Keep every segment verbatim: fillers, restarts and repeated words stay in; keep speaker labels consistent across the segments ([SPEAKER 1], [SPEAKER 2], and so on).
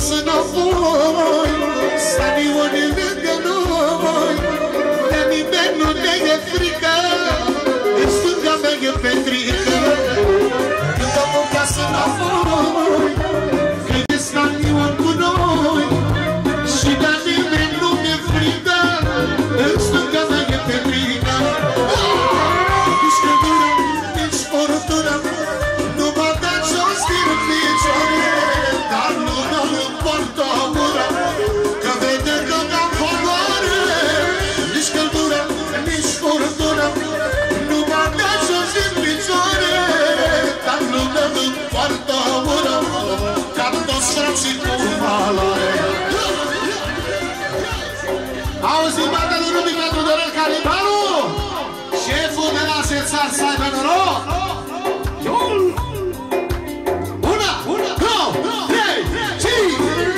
[SPEAKER 1] casă înapoi, stadionul lângă noi, de nimeni nu ne e frică, în stânga mea e Petrică. Când am o casă înapoi, când e stadion cu noi, și de nimeni nu mi-e frică, în stânga mea e Petrică. Nici căldură, nici furtună, nu m-a dat jos din picioare, dar nu mă poartă ură, că vede că mi-am valoare. Nici căldură, nici furtună, nu m-a dat jos din picioare, dar nu mă poartă ură, că-am toți frații cu valoare. Auzi din partea lui Rubic pentru Dorel Calibaru, șeful de la Sețar, să aibă noroc! Una, două, trei, cinci!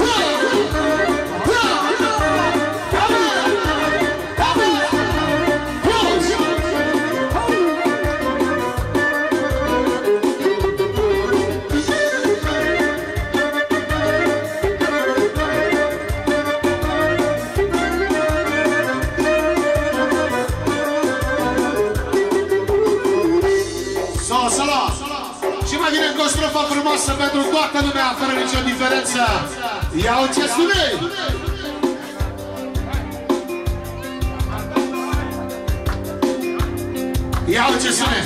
[SPEAKER 1] O strofă frumoasă pentru toată lumea, fără nicio diferență. Iau ce spune! Iau ce spune!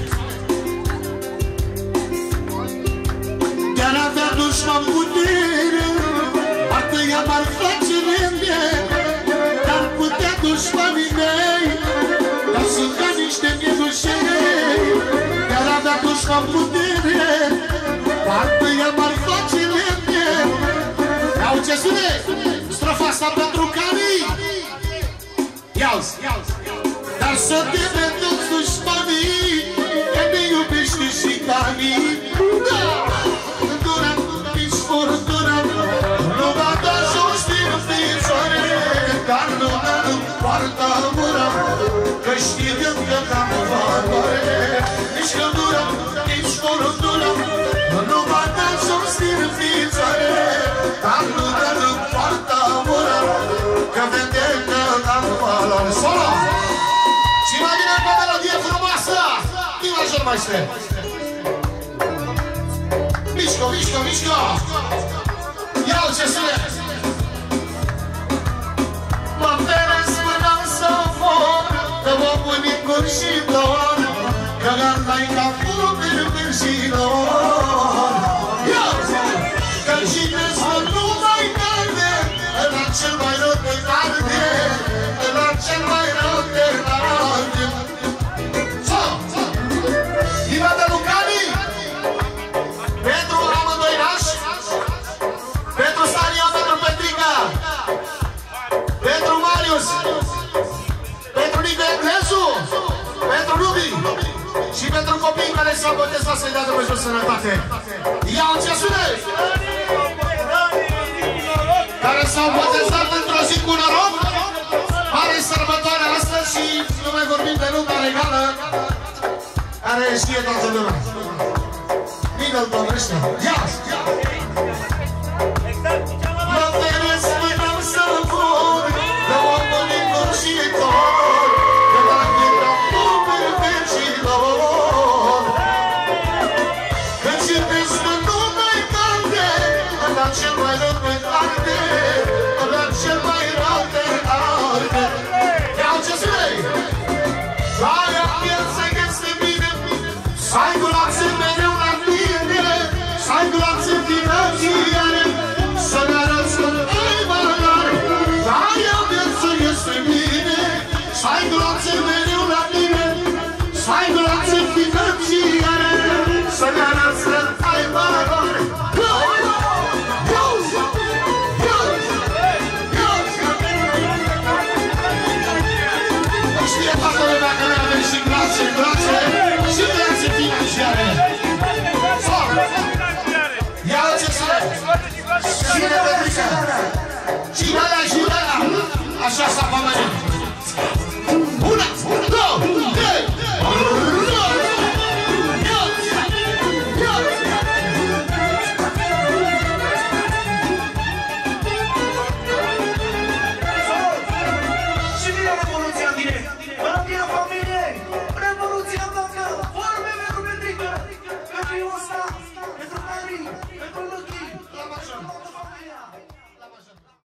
[SPEAKER 1] Chiar avea dușman putere, parcă ea m-ar face lemne, dar putea dușmanii mei, dar sunt ca niște miedușei. Chiar avea dușman putere, parcă ea m-ar face lemne. Iau ce spune! Strofa asta pentru Cani! Iau-ți! Dar să teme toți dușmanii, că ne iubește și Cani. Dura, nici furtună, nu m-a dat jos din picioare, dar nu mă poartă ură, că știe că n-am valoare. Nici căldură, nici furtună, nu m-a dat jos din picioare, dar nu mă poartă ură, că vede că n-am valoare. Solo! Și mai bine pe melodie frumoasă! Din major, maestre! Mișco, mișco, mișco! Iau ce sune! Mă feresc până să vor, că mă pun în cur și dor, că gata-i ca fulger și dor. Că cine să nu mai cade, ăla cel mai rău de arde, ăla cel mai rău de arde. Viva de Lucani! Pentru amândoi nași, pentru Stania, pentru Petrica, pentru Marius, pentru Nicu Egrezu, pentru Rubi și pentru copiii care s-au botezat să-i dea Dumnezeu sănătate. Iau ce sune! Care s-au botezat într-o zi cu noroc, mare sărbătoare astăzi și nu mai vorbim de lumea regală, care știe toată lumea. Bine-l domnește! Ia! Mă feresc până să vor, că mă pun în cur și dor, că dacă eram fulger și dor. Că citesc că nu mai cade, ăla cel mai rău de arde, ăla cel mai rău de arde. Iau ce spui! Aia viața este bine, să ai gulațe mereu la tine, să ai gulațe financiare, să ne arăți că ai valoare. Aia viața este bine, să ai gulațe mereu la tine, să ai gulațe financiare, să ne arăți că ai valoare. Știe toată lumea că noi avem și grație, grație și grație financiare. Ia ce să le! Cine Petrica? Cine le ajută? Așa s-a pomenit. Una, două, trei!
[SPEAKER 2] Marius